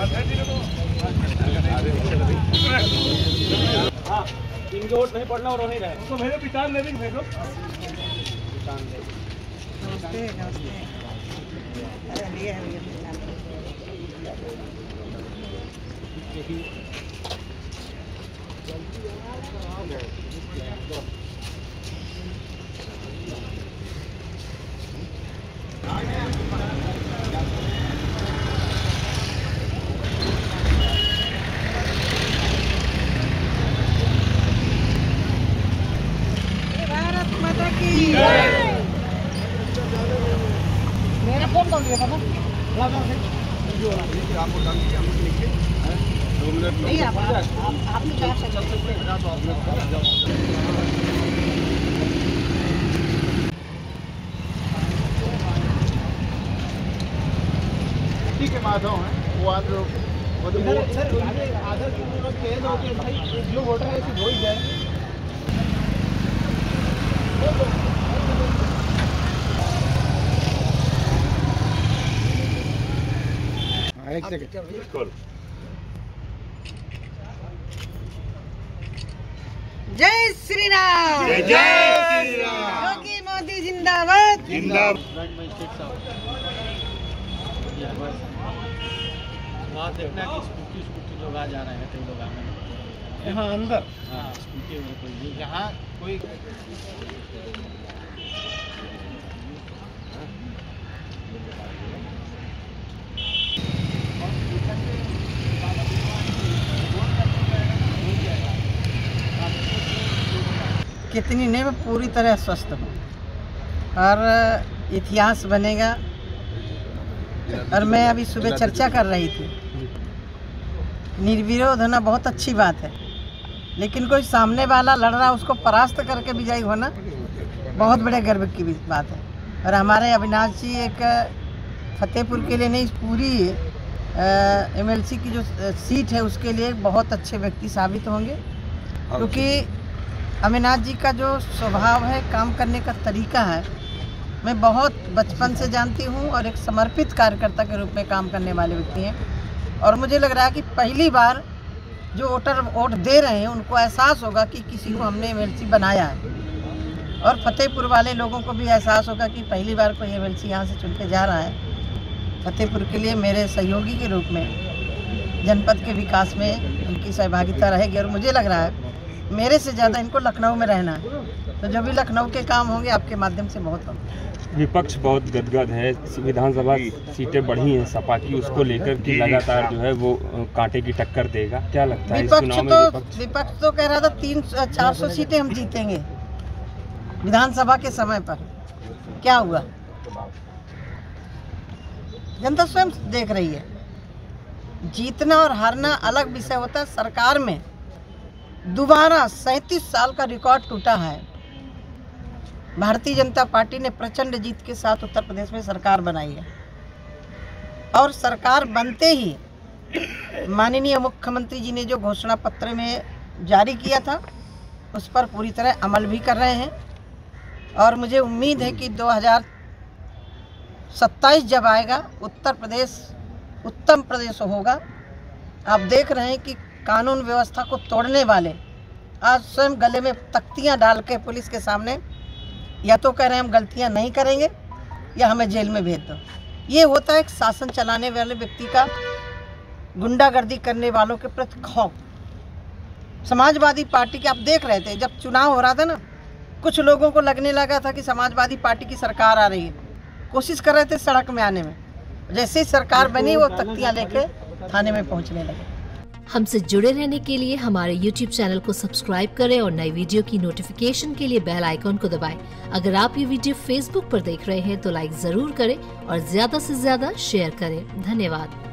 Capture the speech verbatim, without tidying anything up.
हाँ, इनके वोट नहीं पड़ना और नहीं रहे उसको भेजो, पिटान ले भी भेजो। नमस्ते नमस्ते। अरे लिए है भारत माता की मेरा फोन कौन दिया था ना? नहीं आप आपने क्या के माधव हैं वो आज सर आधा कह दो कि भाई जो वोटर है हो ही जाए। एक सेकंड। जय श्री राम, जय श्री राम। योगी मोदी जिंदाबाद जिंदाबाद। वहाँ देखना कि स्कूटी स्कूटी लोग आ जा रहे हैं, कई लोग आ रहे हैं यहाँ अंदर। हाँ स्कूटी में कोई यहाँ कोई कितनी नहीं, मैं पूरी तरह स्वस्थ हूँ और इतिहास बनेगा। और मैं अभी सुबह चर्चा कर रही थी, निर्विरोध होना बहुत अच्छी बात है, लेकिन कोई सामने वाला लड़ रहा उसको परास्त करके विजयी होना बहुत बड़े गर्व की बात है। और हमारे अविनाश जी एक फतेहपुर के लिए नहीं, पूरी एमएलसी की जो सीट है उसके लिए बहुत अच्छे व्यक्ति साबित होंगे, क्योंकि अविनाश जी का जो स्वभाव है, काम करने का तरीका है, मैं बहुत बचपन से जानती हूँ और एक समर्पित कार्यकर्ता के रूप में काम करने वाले व्यक्ति हैं। और मुझे लग रहा है कि पहली बार जो वोटर वोट दे रहे हैं उनको एहसास होगा कि किसी को हमने एमएलसी बनाया है, और फतेहपुर वाले लोगों को भी एहसास होगा कि पहली बार कोई एमएलसी यहाँ से चुन के जा रहा है। फतेहपुर के लिए मेरे सहयोगी के रूप में जनपद के विकास में उनकी सहभागिता रहेगी, और मुझे लग रहा है मेरे से ज़्यादा इनको लखनऊ में रहना है, तो जो भी लखनऊ के काम होंगे आपके माध्यम से बहुत होंगे। विपक्ष बहुत गदगद है, विधानसभा सीटें बढ़ी हैं सपा की, उसको लेकर कि लगातार जो है वो कांटे की टक्कर देगा, क्या लगता है इस विपक्ष चुनाव में? तो विपक्ष विपक्ष तो कह रहा था तीन चार सौ सीटें हम जीतेंगे विधानसभा के समय पर, क्या हुआ? जनता स्वयं देख रही है। जीतना और हारना अलग विषय होता है। सरकार में दोबारा सैंतीस साल का रिकॉर्ड टूटा है। भारतीय जनता पार्टी ने प्रचंड जीत के साथ उत्तर प्रदेश में सरकार बनाई है, और सरकार बनते ही माननीय मुख्यमंत्री जी ने जो घोषणा पत्र में जारी किया था उस पर पूरी तरह अमल भी कर रहे हैं। और मुझे उम्मीद है कि दो हज़ार सत्ताईस जब आएगा उत्तर प्रदेश उत्तम प्रदेश होगा। आप देख रहे हैं कि कानून व्यवस्था को तोड़ने वाले आज स्वयं गले में तख्तियां डाल के पुलिस के सामने या तो कह रहे हैं हम गलतियां नहीं करेंगे या हमें जेल में भेज दो। ये होता है एक शासन चलाने वाले व्यक्ति का गुंडागर्दी करने वालों के प्रति खौफ। समाजवादी पार्टी के आप देख रहे थे, जब चुनाव हो रहा था ना, कुछ लोगों को लगने लगा था कि समाजवादी पार्टी की सरकार आ रही है, कोशिश कर रहे थे सड़क में आने में। जैसे ही सरकार बनी वो तख्तियां लेके थाने में पहुंचने लगे। हमसे जुड़े रहने के लिए हमारे यूट्यूब चैनल को सब्सक्राइब करें और नई वीडियो की नोटिफिकेशन के लिए बेल आइकॉन को दबाएं। अगर आप ये वीडियो फेसबुक पर देख रहे हैं तो लाइक जरूर करें और ज्यादा से ज्यादा शेयर करें। धन्यवाद।